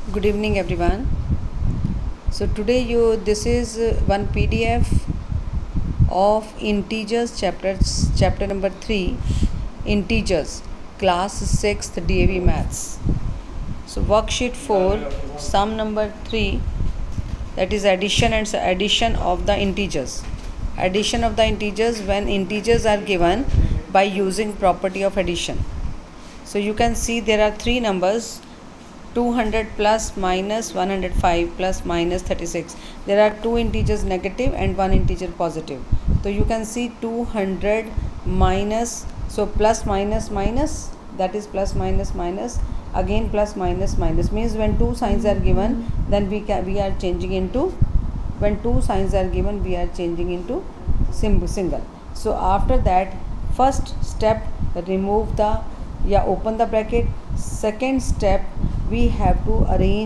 Good evening, everyone. So today this is one PDF of integers chapter number 3, integers, class 6th DAV maths. So worksheet 4, sum number 3, that is addition of the integers. Addition of the integers when integers are given by using property of addition. So you can see there are three numbers, 200 plus minus 105 plus minus 36. There are two integers negative and one integer positive. So you can see 200 minus, so plus minus minus, that is plus minus minus, again plus minus minus, means when two signs are given, then we are changing into, when two signs are given, we are changing into single. So after that, first step, remove the open the bracket. Second step, we have to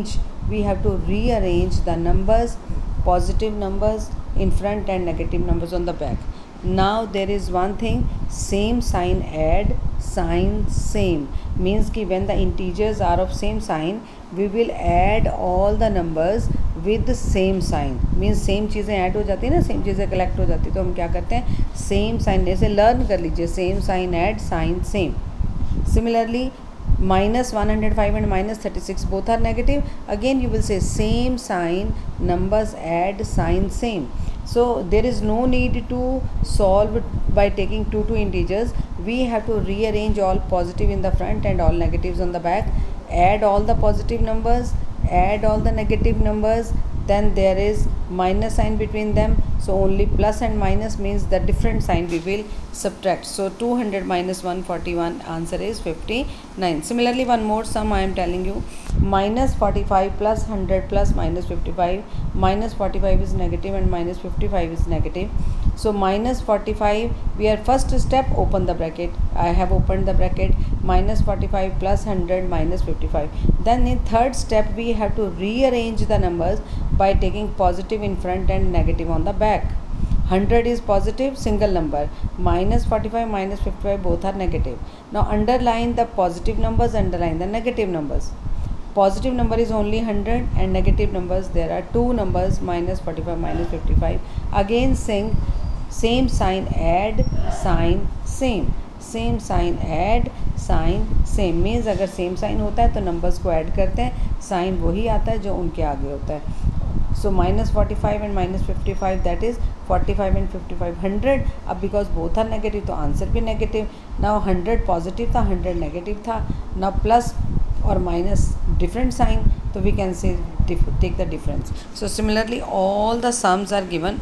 rearrange the numbers, positive numbers in front and negative numbers on the back. Now there is one thing, same sign add, sign same, means कि when the integers are of same sign, we will add all the numbers with the same sign, means same चीज़ें add हो जाती है ना, same चीज़ें collect हो जाती है, तो हम क्या करते हैं, सेम साइन, जैसे लर्न कर लीजिए, same sign add, sign same. Similarly, minus 105 and minus 36 both are negative. Again you will say same sign, numbers add, sign same. So there is no need to solve by taking two integers. We have to rearrange all positive in the front and all negatives on the back. Add all the positive numbers, add all the negative numbers, then there is minus sign between them, so only plus and minus means the different sign we will subtract. So 200 minus 141, answer is 59. Similarly, one more sum I am telling you, minus 45 plus 100 plus minus 55. Minus 45 is negative and minus 55 is negative. So minus 45, we are first step, open the bracket. I have opened the bracket. Minus 45 plus 100 minus 55. Then in third step, we have to rearrange the numbers by taking positive in front and negative on the back. 100 is positive, single number. Minus 45 minus 55 both are negative. Now underline the positive numbers, underline the negative numbers. Positive number is only 100 and negative numbers, there are two numbers, minus 45 minus 55. Again sing same sign add, sign same, same sign add, sign same, means अगर same sign होता है तो numbers को add करते हैं, sign वही आता है जो उनके आगे होता है. So minus 45 and minus 55, that is 45 and 55 100. अब बिकॉज बोथ आर नेगेटिव तो आंसर भी नेगेटिव. नाउ 100 पॉजिटिव था, 100 नेगेटिव था. नाउ प्लस और माइनस डिफरेंट साइन, तो we can say take the difference. So similarly all the sums are given.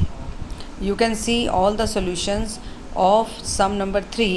You can see all the solutions of sum number 3.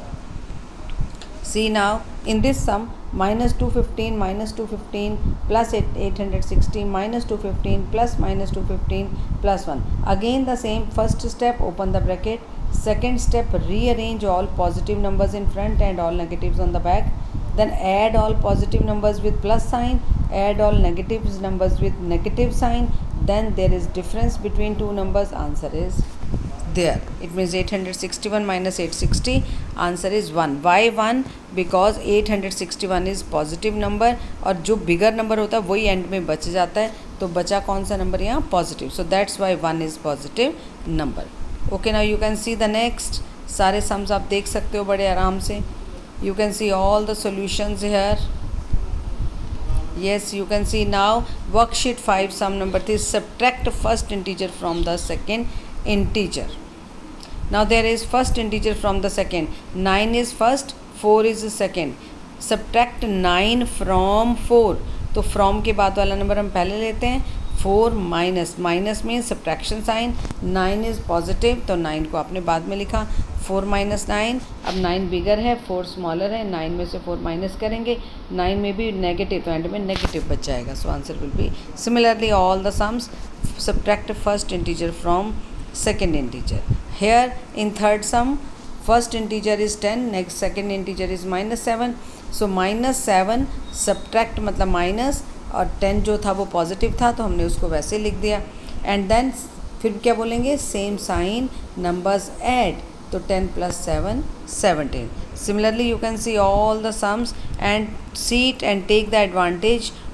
See now, in this sum, minus 215 plus 860 minus 215 plus minus 215 plus 1. Again the same, first step, open the bracket. Second step, rearrange all positive numbers in front and all negatives on the back. Then add all positive numbers with plus sign, add all negative numbers with negative sign. Then there is difference between two numbers, answer is there. It means 861 minus 860, answer is 1. Why 1? Because 861 is positive number और जो bigger number होता है वही end में बच जाता है, तो बचा कौन सा number यहाँ positive. So that's why 1 is positive number. Okay, now you can see the next. सारे sums आप देख सकते हो बड़े आराम से. You can see all the solutions here. Yes, you can see now worksheet 5, sum number 3, subtract first integer from the second integer. Now there is first integer from the second. 9 is first, 4 is the second. Subtract 9 from 4. तो from के बाद वाला number हम पहले लेते हैं. 4 minus, minus means subtraction sign. 9 is positive, तो 9 को आपने बाद में लिखा. 4 माइनस 9, अब 9 बिगर है, 4 स्मॉलर है, 9 में से 4 माइनस करेंगे, 9 में भी नेगेटिव, तो एंड में नेगेटिव बच जाएगा. So answer will be similarly all the sums, subtract first integer from second integer. Here in third sum, first integer is 10, next second integer is minus 7. So minus 7 subtract मतलब minus, और 10 जो था वो positive था तो हमने उसको वैसे लिख दिया. एंड देन फिर क्या बोलेंगे, सेम साइन, नंबर्स ऐड, तो 10 plus 7 17. Similarly, you can see all the sums and see it and take the advantage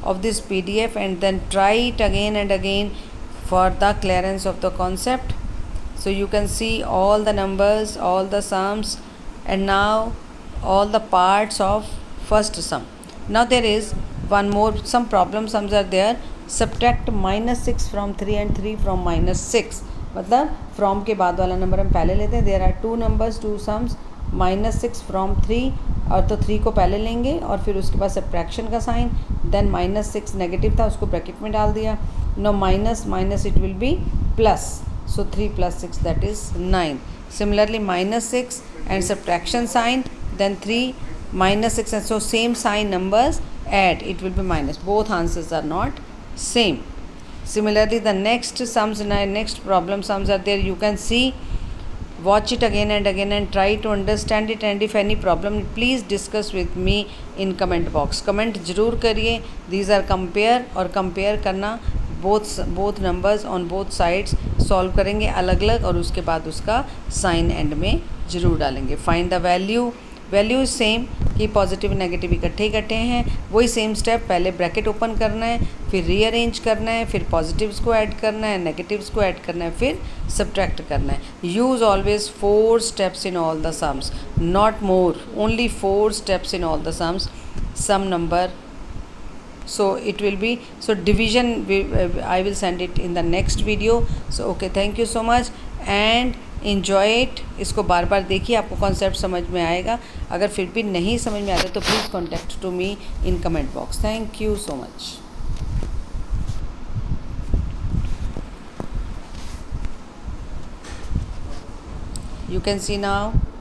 of this PDF and then try it again and again for the clearance of the concept. So you can see all the numbers, all the sums, and now all the parts of first sum. Now there is one more, some problem sums are there. Subtract -6 from 3 and 3 from -6. मतलब from के बाद वाला number हम पहले लेते हैं. There are two numbers, two sums. -6 from 3, और तो 3 को पहले लेंगे और फिर उसके बाद सब्ट्रैक्शन का साइन. देन -6 नेगेटिव था, उसको ब्रैकेट में डाल दिया. No minus it will be plus. So 3 plus 6, that is 9. Similarly -6 and subtraction sign, then 3 -6, and so same sign numbers add, it will be minus. Both answers are not same. Similarly the next sums, next problem sums are there. You can see, watch it again and again and try to understand it, and if any problem please discuss with me in comment box. Comment जरूर करिए. These are compare, और compare करना both numbers on both sides solve करेंगे अलग अलग, और उसके बाद उसका साइन एंड में ज़रूर डालेंगे. Find the value. Value is same कि पॉजिटिव नेगेटिव इकट्ठे हैं. वही सेम स्टेप, पहले ब्रैकेट ओपन करना है, फिर रीअरेंज करना है, फिर पॉजिटिव्स को ऐड करना है, नेगेटिव्स को ऐड करना है, फिर सब्ट्रैक्ट करना है. Use always 4 steps in all the sums, not more, only 4 steps in all the sums. Sum number, so it will be, so division I will send it in the next video. So okay, thank you so much and enjoy it. इसको बार बार देखिए, आपको concept समझ में आएगा. अगर फिर भी नहीं समझ में आता तो please contact to me in comment box. Thank you so much. You can see now